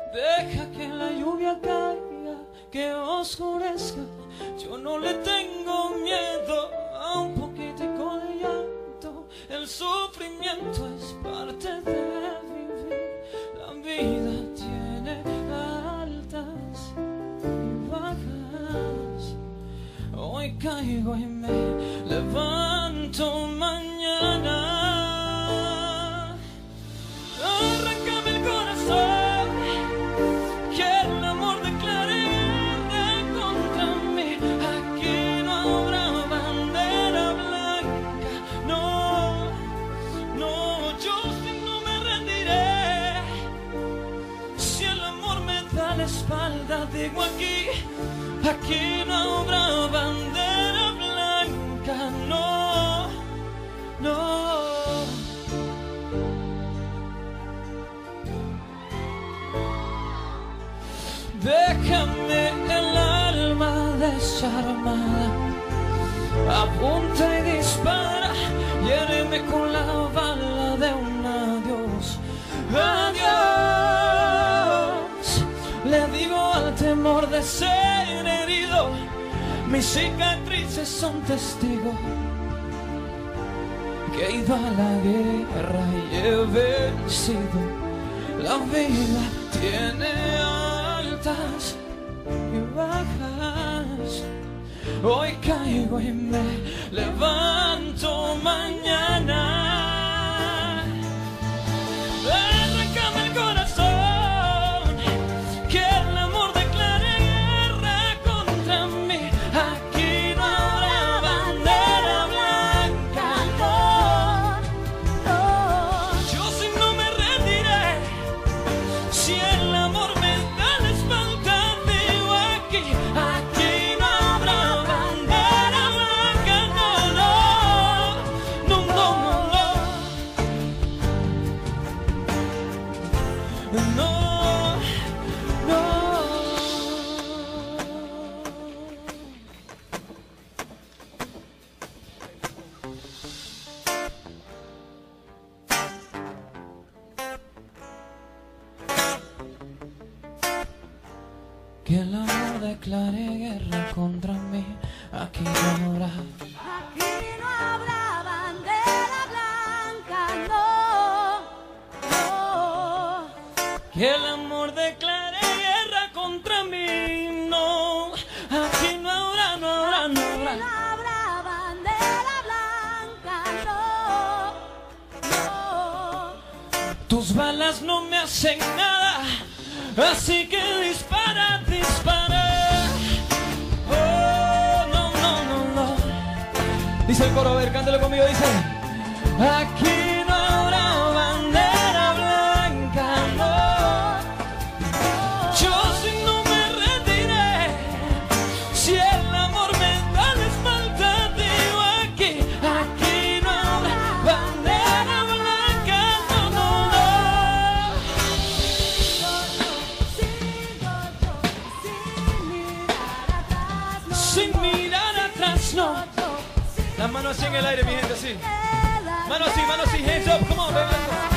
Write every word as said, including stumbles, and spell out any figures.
Deja que la lluvia caiga, que oscurezca. Yo no le tengo miedo a un poquitico de llanto. El sufrimiento es parte de vivir. La vida tiene altas y bajas. Hoy caigo y me levanto mañana. Arráncame el corazón, que el amor declare guerra contra mí. Aquí no habrá bandera blanca, no, no, yo sí no me rendiré. Si el amor me da la espalda, digo aquí, aquí no habrá bandera blanca, no, no. Déjame el alma desarmada, apunta y dispara, hiéreme con la bala de un adiós. Adiós, le digo al temor de ser herido, mis cicatrices son testigos que he ido a la guerra y he vencido. La vida tiene altas y bajas. Hoy caigo y me levanto mañana. Arráncame el corazón, que el amor declare guerra contra mí. Aquí no habrá bandera blanca, no, no. Yo sí no me rendiré. Si el amor me da la espalda, digo aquí, aquí no habrá bandera blanca, no, no, no, no, no, no, no. Que el amor declare guerra contra mí. Aquí no habrá, Aquí no habrá bandera blanca, no, no. que el amor declare guerra contra mí. No, aquí no habrá, no habrá, no Aquí habrá. no habrá bandera blanca, no, no. Tus balas no me hacen nada, así que dispara, dispara. Oh, no, no, no, no. Dice el coro, a ver, cántalo conmigo, dice: aquí no habrá bandera blanca, no. Yo sí no me rendiré. Si el amor me da la espalda, digo aquí, aquí no habrá bandera blanca, no, no, no. Sin mirar atrás, no. Las manos así en el aire, mi gente, así. Manos así, manos así, hands up, come on, baby.